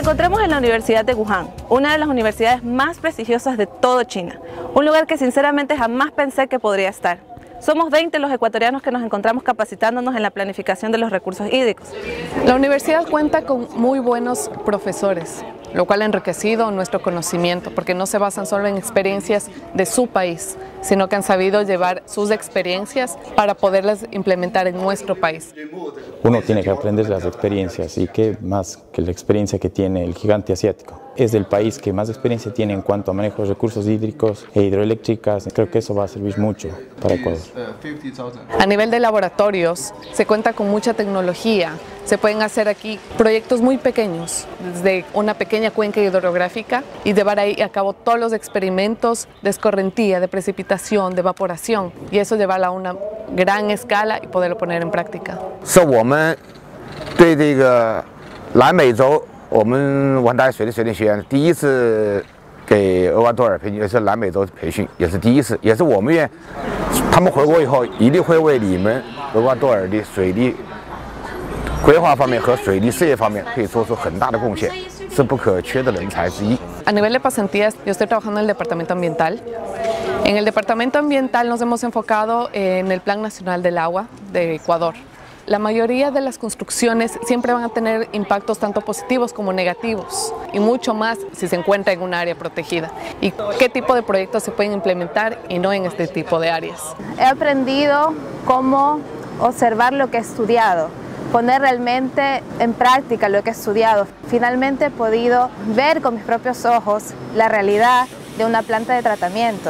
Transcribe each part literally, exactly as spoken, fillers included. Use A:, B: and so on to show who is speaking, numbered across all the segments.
A: encontramos en la Universidad de Wuhan, una de las universidades más prestigiosas de todo China, un lugar que sinceramente jamás pensé que podría estar. Somos veinte los ecuatorianos que nos encontramos capacitándonos en la planificación de los recursos hídricos.
B: La universidad cuenta con muy buenos profesores, lo cual ha enriquecido nuestro conocimiento, porque no se basan solo en experiencias de su país, sino que han sabido llevar sus experiencias para poderlas implementar en nuestro país.
C: Uno tiene que aprender las experiencias, y qué más que la experiencia que tiene el gigante asiático. Es el país que más experiencia tiene en cuanto a manejo de recursos hídricos e hidroeléctricas. Creo que eso va a servir mucho para Ecuador.
B: A nivel de laboratorios, se cuenta con mucha tecnología. Se pueden hacer aquí proyectos muy pequeños, desde una pequeña cuenca hidrográfica, y llevar ahí a cabo todos los experimentos de escorrentía, de precipitación, de evaporación, y eso llevarlo a una gran escala y poderlo poner en práctica.
D: 是我们对这个南美洲，我们武汉大学水利水电学院第一次给厄瓜多尔培训，也是南美洲培训，也是第一次，也是我们院他们回国以后一定会为你们厄瓜多尔的水利规划方面和水利事业方面可以做出很大的贡献，是不可缺的人才之一。
B: A nivel de pasantías, yo estoy trabajando en el Departamento Ambiental. En el Departamento Ambiental nos hemos enfocado en el Plan Nacional del Agua de Ecuador. La mayoría de las construcciones siempre van a tener impactos tanto positivos como negativos, y mucho más si se encuentra en un área protegida. Y qué tipo de proyectos se pueden implementar y no en este tipo de áreas.
E: He aprendido cómo observar lo que he estudiado, poner realmente en práctica lo que he estudiado. Finalmente he podido ver con mis propios ojos la realidad de una planta de tratamiento.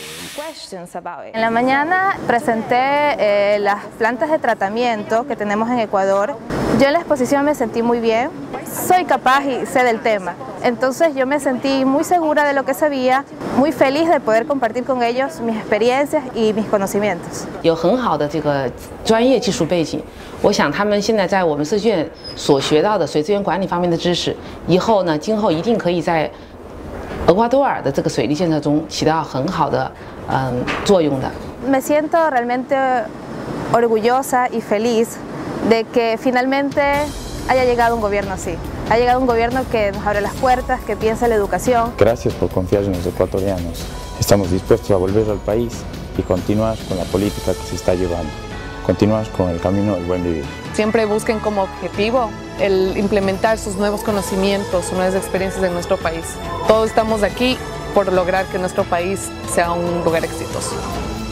E: En la mañana presenté eh, las plantas de tratamiento que tenemos en Ecuador. Yo en la exposición me sentí muy bien, soy capaz y sé del tema. Entonces yo me sentí muy segura de lo que sabía, muy feliz de poder compartir con ellos mis experiencias y mis conocimientos.
F: 有很好的这个专业技术背景，我想他们现在在我们设计院所学到的水资源管理方面的知识，以后呢，今后一定可以在厄瓜多尔的这个水利建设中起到很好的嗯作用的。
E: Me siento realmente orgullosa y feliz de que finalmente haya llegado un gobierno así. Ha llegado un gobierno que nos abre las puertas, que piensa en la educación.
C: Gracias por confiar en los ecuatorianos. Estamos dispuestos a volver al país y continuar con la política que se está llevando. Continuar con el camino del buen vivir.
B: Siempre busquen como objetivo el implementar sus nuevos conocimientos, sus nuevas experiencias en nuestro país. Todos estamos aquí por lograr que nuestro país sea un lugar exitoso.